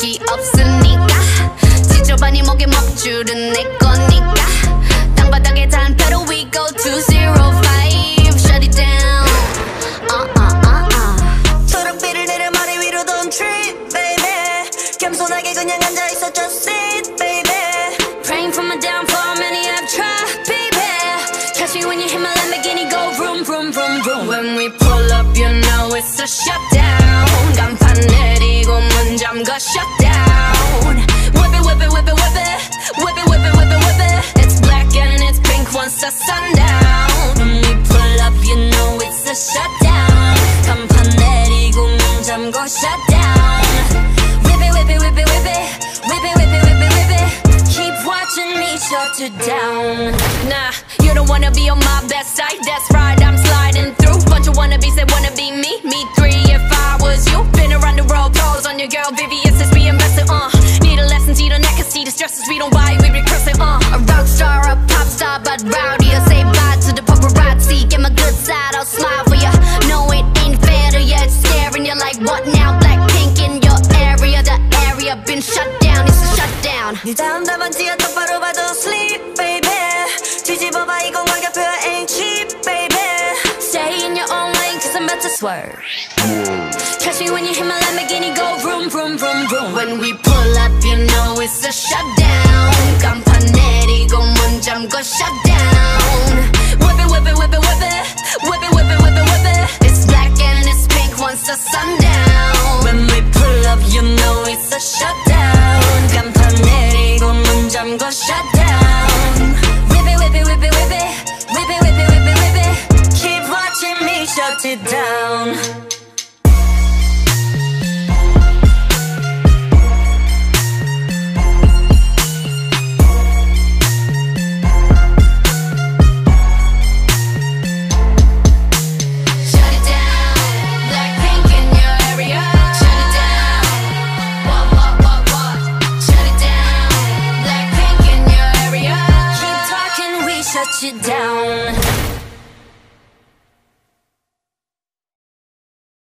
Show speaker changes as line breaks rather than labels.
적이 없으니까 지저분이 목에 먹줄은 내 거니까 땅바닥에 단패로 we go 205 shut it down
초록빛을 내려 머리 위로 don't trip baby 겸손하게 그냥 앉아있어 just sit baby
praying for my downfall many have tried baby catch me when you hit my Lamborghini go vroom vroom vroom vroom when we pull up you know it's a shutdown 간판 내리고 문 잠가 shutdown whip it whip it whip it whip it whip it whip it whip it whip it it's black and it's pink once the sundown when we pull up you know it's a shutdown 간판 내리고 문 잠가 shutdown whip it whip it whip it whip it whip it whip it whip it whip it keep watching me shut it down nah you don't wanna be on my best side that's right I'm sliding through bunch of wannabes that wanna be me three if I was you been around the world pose on your girl VVS is we invested need a lesson see the neck and see the stresses we don't buy we recurse it a rock star a pop star but rowdy I say bye to the paparazzi get my good side I'll smile for ya no it ain't fair to ya it's scaring you like what now Blackpink in your area the area been shut down it's a shutdown
네 다음 답안지야 똑바로 봐도 sleep baby 뒤집어봐 이건 가격표야 ain't cheap baby
stay in your own lane cause I'm about to swerve catch me when you hit my Lamborghini go vroom vroom vroom vroom when we pull up you know it's a shutdown 간판 내리고 문 잠궈 shutdown whip it whip it whip it whip it whip it whip it whip it whip it it's black and it's pink once the sundown when we pull up you know it's a shutdown 간판 내리고 문 잠궈 shutdown whip it whip it whip it whip it whip it whip it whip it whip it
keep watching me shut it down